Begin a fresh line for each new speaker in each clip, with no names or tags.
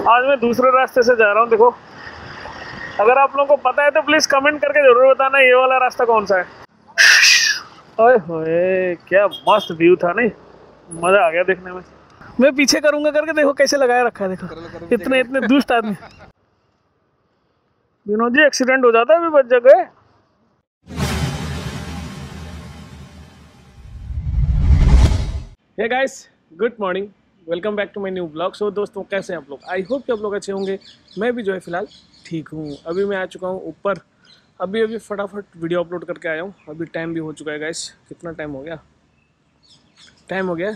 आज मैं दूसरे रास्ते से जा रहा हूँ। देखो, अगर आप लोगों को पता है तो प्लीज़ कमेंट करके ज़रूर बताना ये वाला रास्ता कौन सा है। ओए होए, क्या मस्त व्यू था, नहीं? मज़ा आ गया देखने में। मैं पीछे करूँगा करके देखो कैसे लगाया रखा है। देखो इतने इतने दुष्ट आदमी। विनोद जी, एक्सीडेंट हो जाता है, अभी बच गए। Hey guys, good morning, welcome back to my new blog. So दोस्तों, कैसे हैं आप लोग? आई होप कि आप लोग अच्छे होंगे। मैं भी जो है फिलहाल ठीक हूँ। अभी मैं आ चुका हूँ ऊपर। अभी फटाफट वीडियो अपलोड करके आया हूँ। अभी टाइम भी हो चुका है गाइस। कितना टाइम हो गया? टाइम हो गया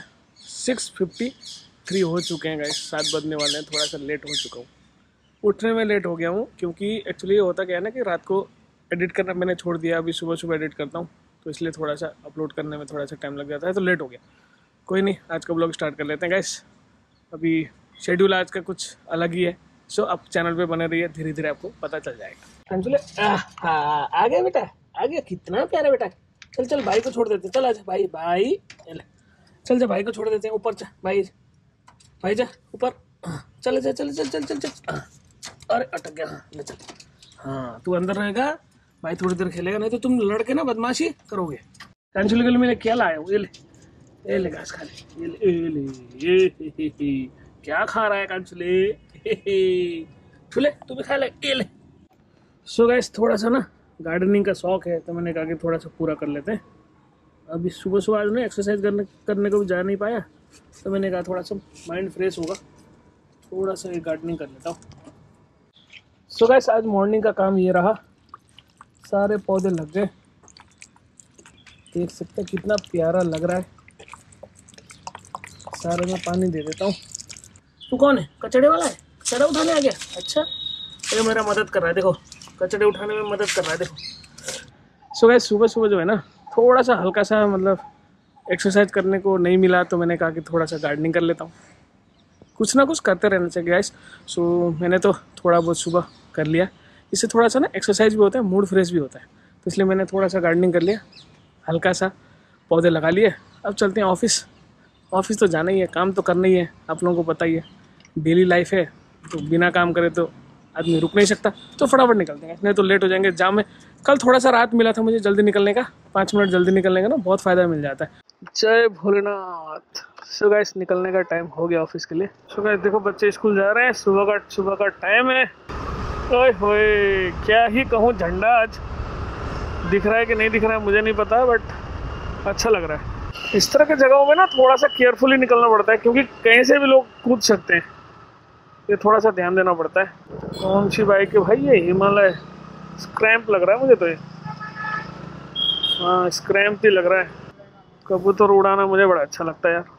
6:53 हो चुके हैं गाइस। 7 बजने वाले हैं। थोड़ा सा लेट हो चुका हूँ। उठने में लेट हो गया हूँ क्योंकि एक्चुअली ये होता क्या है ना कि रात को एडिट करना मैंने छोड़ दिया। अभी सुबह सुबह एडिट करता हूँ, तो इसलिए थोड़ा सा अपलोड करने में थोड़ा सा टाइम लग जाता है, तो लेट हो गया। कोई नहीं, आज का ब्लॉग स्टार्ट कर लेते हैं गाइस। अभी शेड्यूल आज का कुछ अलग ही है। सो आप चैनल पे बने रहिए, धीरे धीरे आपको पता चल जाएगा। अंजुले आ गया बेटा, आ गया। कितना प्यारा बेटा। चल चल, भाई को छोड़ देते। चल आजा भाई, भाई चल जा, भाई को छोड़ देते हैं। ऊपर जा भाई, भाई जा ऊपर। चल जा, चल चल चल चल चल। अरे अटक गया। ले चल। हाँ, तू अंदर रहेगा, भाई थोड़ी देर खेलेगा, नहीं तो तुम लड़के ना बदमाशी करोगे। अंजुले के लिए मैंने क्या लाया हूँ, ये ले घास खा ले। ये क्या खा रहा है कांचुले? छुले, तू भी खा ले। ये ले। सो गाइस, थोड़ा सा ना गार्डनिंग का शौक है, तो मैंने कहा कि थोड़ा सा पूरा कर लेते हैं। अभी सुबह सुबह आज ना एक्सरसाइज करने को भी जा नहीं पाया, तो मैंने कहा थोड़ा सा माइंड फ्रेश होगा, थोड़ा सा ये गार्डनिंग कर लेता हूँ। सो गाइस, आज मॉर्निंग का काम ये रहा। सारे पौधे लग गए, देख सकते हैं कितना प्यारा लग रहा है। सारे में पानी दे देता हूँ। तू कौन है? कचड़े वाला है? कचड़ा उठाने आ गया? अच्छा, ये मेरा मदद कर रहा है। देखो, कचड़े उठाने में मदद कर रहा है। देखो। सो गाइस, सुबह सुबह जो है ना, थोड़ा सा हल्का सा मतलब एक्सरसाइज करने को नहीं मिला, तो मैंने कहा कि थोड़ा सा गार्डनिंग कर लेता हूँ। कुछ ना कुछ करते रहना चाहिए गाइस। सो मैंने तो थोड़ा बहुत सुबह कर लिया। इससे थोड़ा सा ना एक्सरसाइज भी होता है, मूड फ्रेश भी होता है, तो इसलिए मैंने थोड़ा सा गार्डनिंग कर लिया, हल्का सा पौधे लगा लिए। अब चलते हैं ऑफिस। ऑफिस तो जाना ही है, काम तो करना ही है। आप लोगों को पता ही है, डेली लाइफ है, तो बिना काम करे तो आदमी रुक नहीं सकता। तो फटाफट निकलते हैं, नहीं तो लेट हो जाएंगे जाम में। कल थोड़ा सा रात मिला था मुझे जल्दी निकलने का, 5 मिनट जल्दी निकलने का ना बहुत फ़ायदा मिल जाता है। जय भोलेनाथ। सो गाइस, निकलने का टाइम हो गया ऑफिस के लिए। सो गाइस, देखो बच्चे स्कूल जा रहे हैं, सुबह का टाइम है। ओए होए, क्या ही कहूँ, झंडा आज दिख रहा है कि नहीं दिख रहा है मुझे नहीं पता, बट अच्छा लग रहा है। इस तरह के जगहों में ना थोड़ा सा केयरफुली निकलना पड़ता है, क्योंकि कहीं से भी लोग कूद सकते हैं। ये थोड़ा सा ध्यान देना पड़ता है। कौन सी बाइक है भाई? ये हिमालय स्क्रैम्प लग रहा है मुझे तो ये। हाँ, स्क्रैम्प ही लग रहा है। कबूतर उड़ाना मुझे बड़ा अच्छा लगता है यार।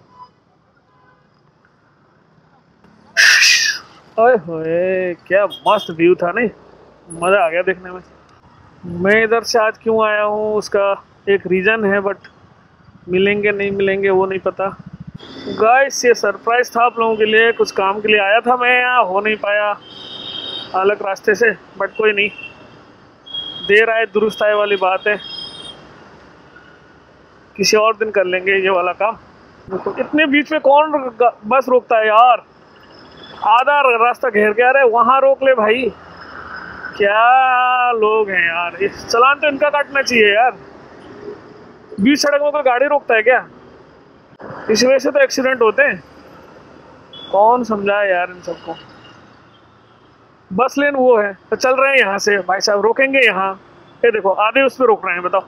ओए होए, क्या मस्त व्यू था, नहीं? मज़ा आ गया देखने में। मैं इधर से आज क्यों आया हूँ उसका एक रीज़न है, बट मिलेंगे नहीं मिलेंगे वो नहीं पता। गाइस, ये सरप्राइज था आप लोगों के लिए। कुछ काम के लिए आया था मैं, यहाँ हो नहीं पाया अलग रास्ते से, बट कोई नहीं, देर आए दुरुस्त आए वाली बात है। किसी और दिन कर लेंगे ये वाला काम। देखो, इतने बीच में कौन बस रोकता है यार? आधा रास्ता घेर के आ रहे, वहाँ रोक ले भाई। क्या लोग हैं यार, इस चालान तो इनका काटना चाहिए यार। बीच सड़क में कोई गाड़ी रोकता है क्या? इस वजह से तो एक्सीडेंट होते हैं। कौन समझाए यार इन सबको। बस लेन वो है, तो चल रहे हैं यहाँ से, भाई साहब रोकेंगे यहाँ। ये देखो, आधे उस पर रोक रहे हैं, बताओ।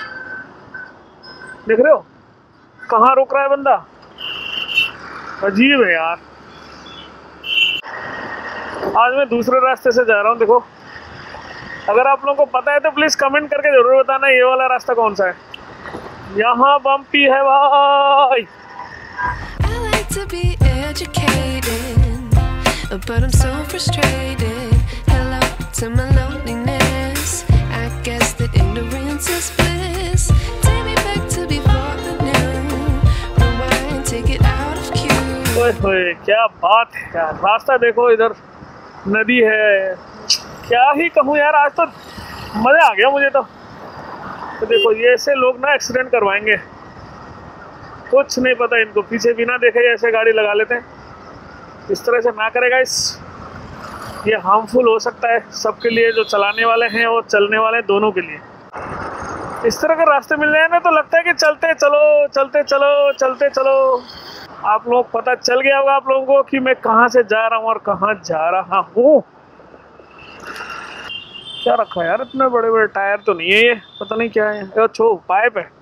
देख रहे हो कहाँ रोक रहा है बंदा? अजीब है यार। आज मैं दूसरे रास्ते से जा रहा हूँ। देखो, अगर आप लोगों को पता है तो प्लीज़ कमेंट करके ज़रूर बताना ये वाला रास्ता कौन सा है। यहाँ बम्पी है भाई।
To be educated, but I'm so frustrated. Hello to my loneliness. I guess that ignorance is bliss. Take me back to before the new. Rewind, take it out of cue.
ओए होए, क्या बात है यार। रास्ता देखो, इधर नदी है। क्या ही कहूँ यार, आज तो मज़ा आ गया मुझे तो देखो, ये ऐसे लोग ना एक्सीडेंट करवाएंगे, कुछ नहीं पता इनको। पीछे बिना देखे ऐसे गाड़ी लगा लेते हैं। इस तरह से ना करेगा। इस ये हार्मफुल हो सकता है सबके लिए, जो चलाने वाले हैं और चलने वाले दोनों के लिए। इस तरह के रास्ते मिल जाए ना तो लगता है कि चलते चलो चलते चलो चलते चलो। आप लोग पता चल गया होगा आप लोगों को कि मैं कहाँ से जा रहा हूँ और कहाँ जा रहा हूँ। क्या रखा है यार, इतने बड़े बड़े टायर तो नहीं है ये, पता नहीं क्या है। अच्छा पाइप है,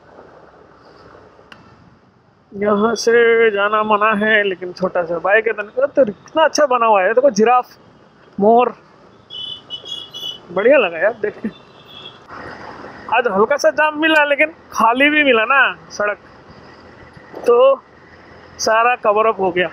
यहाँ से जाना मना है लेकिन छोटा सा बाइक है तो इतना अच्छा बना हुआ है। देखो जिराफ, मोर, बढ़िया लगा यार देखने। आज हल्का सा जाम मिला लेकिन खाली भी मिला ना सड़क, तो सारा कवर अप हो गया।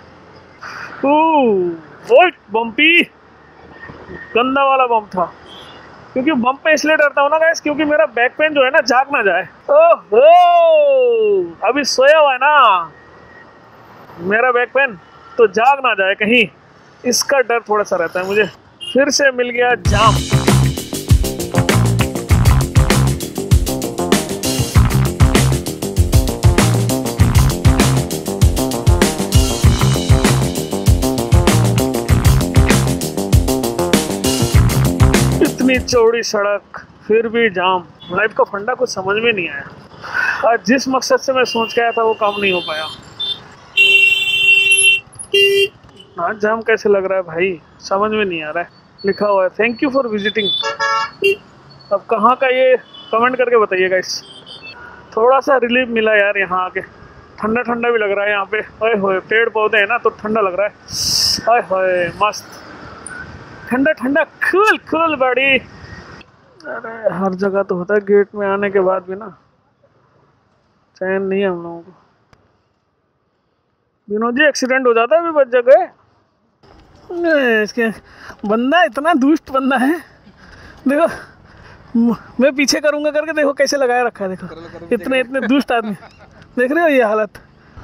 वोल्ट बम्पी, गंदा वाला बम्प था। क्योंकि बम्प पे इसलिए डरता हूँ ना गाइस, क्योंकि मेरा बैक पेन जो है ना जाग ना जाए। ओहो, अभी सोया हुआ है ना मेरा बैक पेन, तो जाग ना जाए कहीं, इसका डर थोड़ा सा रहता है मुझे। फिर से मिल गया जाम। इतनी चौड़ी सड़क फिर भी जाम। लाइफ का फंडा कुछ समझ में नहीं आया। आज जिस मकसद से मैं सोच के आया था वो काम नहीं हो पाया। आज जाम कैसे लग रहा है भाई, समझ में नहीं आ रहा है। लिखा हुआ है थैंक यू फॉर विजिटिंग। अब कहाँ का ये कमेंट करके बताइएगा। इस थोड़ा सा रिलीफ मिला यार यहाँ आके, ठंडा ठंडा भी लग रहा है यहाँ पे। ओए होए, पेड़ पौधे हैं ना तो ठंडा लग रहा है। ओए होए, मस्त ठंडा ठंडा, कूल कूल बड़ी। अरे हर जगह तो होता है गेट में आने के बाद भी ना, चैन नहीं है हम लोगों को। विनोद जी एक्सीडेंट हो जाता है, अभी बच गए। इसके बंदा इतना दुष्ट बंदा है, देखो मैं पीछे करूंगा करके देखो कैसे लगाए रखा है। देखो इतने इतने दुष्ट आदमी, देख रहे हो ये हालत।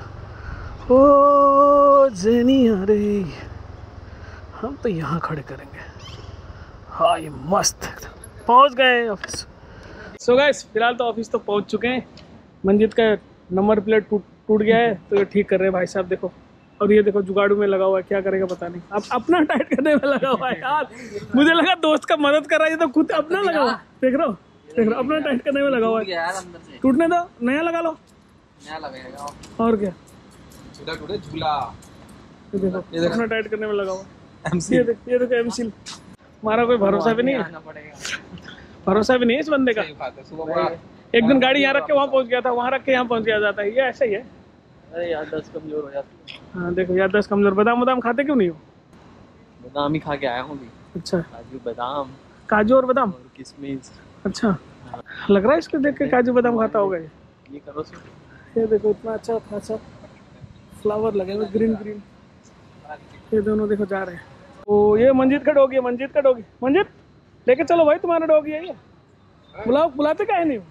ओ जेनी, अरे हम तो यहाँ खड़े करेंगे। हाँ ये मस्त, पहुँच गए ऑफिस। सो गाइस फिलहाल तो ऑफिस तो पहुँच चुके हैं। मंजित का नंबर प्लेट टूट गया है तो ये ठीक कर रहे हैं भाई साहब, देखो। और ये देखो जुगाड़ू में लगा हुआ है, क्या करेगा पता नहीं। अब अपना टाइट करने में लगा हुआ है यार। मुझे लगा दोस्त का मदद कर रहा है, तो खुद अपना लगा हुआ। देख रहे हो, देख रहे हो, अपना टाइट करने में लगा हुआ है। टूटने दो, नया लगा लो, नया लगेगा और क्या। झूला ये देखो अपना टाइट करने में लगा हुआ। ये देखो एमसील, हमारा कोई भरोसा भी नहीं है, भरोसा भी नहीं है इस बंदे का। एक दिन गाड़ी यहाँ रख के वहाँ पहुँच गया था, वहाँ रख के यहाँ पहुँच गया जाता है, ये ऐसा ही है। अरे याददाश्त कमजोर हो जाती है। हाँ देखो याददाश्त कमजोर। बादाम बादाम खाते क्यों नहीं हो?
बादाम ही खा के आया हूँ भी।
अच्छा,
काजू बादाम,
काजू और बादाम
और किशमिश।
अच्छा, लग रहा है इसको देख के काजू बादाम खाता होगा
ये करो सो।
ये देखो इतना अच्छा खासा फ्लावर लगे हुए ग्रीन ग्रीन। ये दोनों देखो जा रहे हैं। ओ ये मंजीत का डॉगी है, मंजीत का डॉगी। मंजीत लेके चलो भाई, तुम्हारा डॉगी है ये। बुलाओ, बुलाते क्या है नहीं।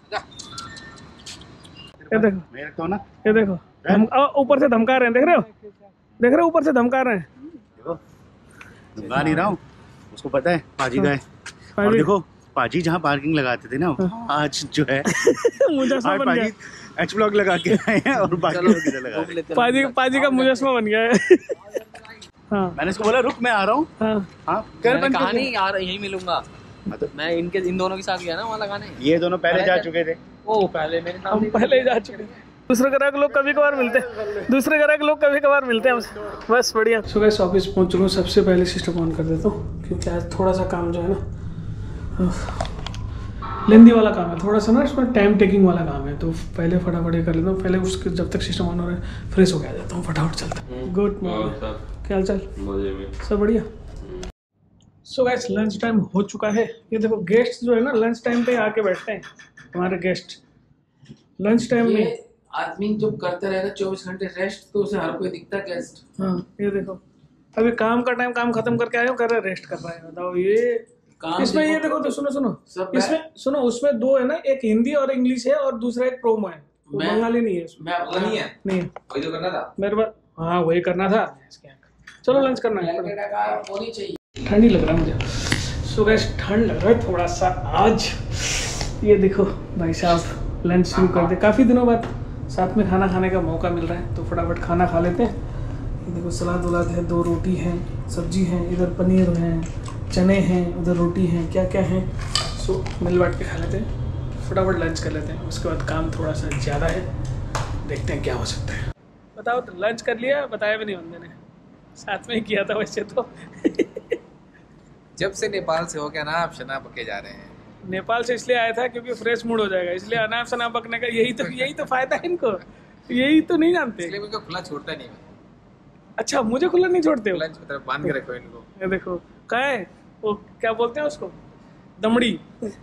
ये देखो ना, ये देखो ऊपर से धमका रहे हैं, देख रहे हो, देख रहे हो ऊपर से धमका रहे हैं।
देखो धमका नहीं रहा हूँ, उसको पता है पाजी का है। और देखो पाजी जहाँ पार्किंग लगाते थे ना, आज जो है
मुजस्मा बन गया।
एच ब्लॉक लगा के आए हैं और
पाजी का मुजस्मा बन गया है। हाँ
मैंने इसको बोला रुक मैं आ रहा हूँ। हाँ
कहा नहीं यार यही मिलूंगा। मैं इन दोनों के साथ गया ना वहाँ लगाने।
ये दोनों पहले जा चुके थे।
ओ पहले मेरे साथ,
हम पहले ही जा चुके हैं। दूसरे ग्राहक लोग कभी कभार मिलते हैं, दूसरे ग्राहक लोग कभी कभार मिलते हैं हमसे। बस बढ़िया। सुबह से ऑफिस पहुंच चुका हूँ। सबसे पहले सिस्टम ऑन कर देता हूँ क्योंकि आज थोड़ा सा काम जो है ना लेंदी वाला काम है, थोड़ा सा ना इसमें टाइम टेकिंग वाला काम है, तो पहले फटाफट ये कर लेता हूँ। पहले उसके जब तक सिस्टम ऑन हो रहा है फ्रेश हो गया जाता हूँ, फटाफट चलता। गुड मॉर्निंग, क्या हाल चाल? सब बढ़िया। सो गाइस लंच टाइम हो चुका है। ये देखो गेस्ट जो है ना लंच टाइम पे आके बैठते हैं हमारे गेस्ट। लंच टाइम में
आदमी जब करते रहेगा 24 घंटे रेस्ट, तो उसे हर कोई दिखता है गेस्ट।
हाँ ये देखो अभी काम का टाइम, काम खत्म करके आए हो, कर रहे रेस्ट कर रहा है। बताओ ये
काम
इसमें ये देखो, तो सुनो इसमें सुनो, उसमें दो है ना, एक हिंदी और इंग्लिश है और दूसरा एक प्रोमो है, बंगाली नहीं है इसमें।
नहीं है,
नहीं है,
वही तो करना था
मेरे पास। हाँ वही करना था। चलो लंच करना है,
होनी चाहिए।
ठंडी लग रहा है मुझे। सो गाइस ठंड लग रहा है थोड़ा सा आज। ये देखो भाई साहब लंच शुरू कर दे, काफ़ी दिनों बाद साथ में खाना खाने का मौका मिल रहा है, तो फटाफट खाना खा लेते हैं। ये देखो सलाद वलाद है, 2 रोटी है, सब्जी है, इधर पनीर है, चने हैं, उधर रोटी है, क्या क्या है। सो मिल बांट के खा लेते हैं, फटाफट लंच कर लेते हैं, उसके बाद काम थोड़ा सा ज़्यादा है, देखते हैं क्या हो सकता है। बताओ तो लंच कर लिया? बताया भी नहीं बंदे ने, साथ में ही किया था वैसे तो।
जब से नेपाल से हो गया ना आप शना पके जा रहे हैं।
नेपाल से इसलिए आया था क्योंकि फ्रेश मूड हो जाएगा, इसलिए अनाप शनाप बकने का यही तो फायदा है इनको, यही तो नहीं जानते।
इसलिए मुझको खुला छोड़ता नहीं मैं।
अच्छा मुझे खुला नहीं छोड़ते हो?
खुला तरफ बांध के रखो इनको।
ये देखो क्या है वो, क्या बोलते हैं उसको, दमड़ी।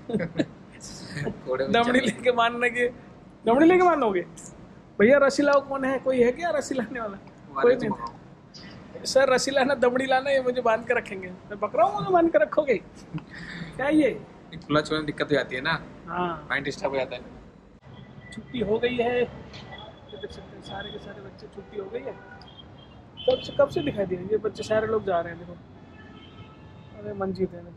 दमड़ी लेके बांधने की, दमड़ी लेके बांधोगे भैया? रस्सी लाओ, कौन है, कोई है क्या रस्सी लाने वाला? कोई नहीं सर, रस्सी लाना दमड़ी लाना, ये मुझे बांध के रखेंगे, मैं बकरा हूँ मुझे बांध के रखोगे क्या? ये
खुला छोड़ने में दिक्कत हो जाती है ना,
हाँ
माइंड डिस्टर्ब हो जाता है।
छुट्टी हो गई है, देख सकते हैं सारे के सारे बच्चे, छुट्टी हो गई है। कब से दिखाई दिए ये बच्चे, सारे लोग जा रहे हैं। देखो अरे मंजीत है,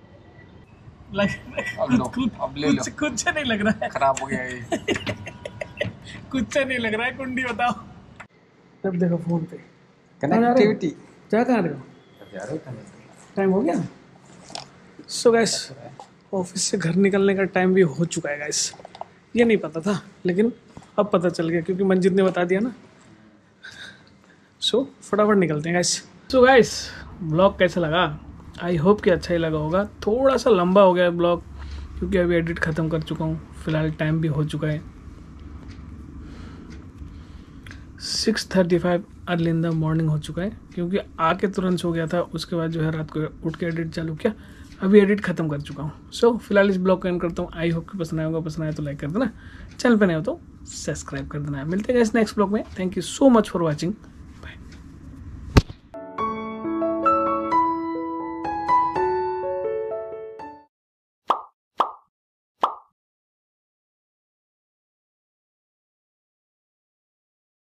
खुद से नहीं लग रहा है,
खराब हो गया ये।
कुछ से नहीं लग रहा है, कुंडी बताओ। तब देखो फोन पे
कनेक्टिविटी।
क्या कह रहे हो? टाइम हो गया। सो गाइस ऑफिस से घर निकलने का टाइम भी हो चुका है गाइस, ये नहीं पता था लेकिन अब पता चल गया क्योंकि मंजित ने बता दिया ना। सो फटाफट निकलते हैं गाइस। सो गाइस ब्लॉग कैसा लगा? आई होप कि अच्छा ही लगा होगा। थोड़ा सा लंबा हो गया ब्लॉग क्योंकि अभी एडिट ख़त्म कर चुका हूँ, फिलहाल टाइम भी हो चुका है 6:35 अर्ली इन द मॉर्निंग हो चुका है क्योंकि आके तुरंत सो गया था, उसके बाद जो है रात को उठ के एडिट चालू किया, अभी एडिट खत्म कर चुका हूँ। सो फिलहाल इस ब्लॉग को एंड करता हूँ। आई होप कि पसंद आया होगा, पसंद आया तो लाइक कर देना, चैनल पे नए हो तो सब्सक्राइब कर देना। मिलते हैं इस नेक्स्ट ब्लॉग में। Thank you so much for watching.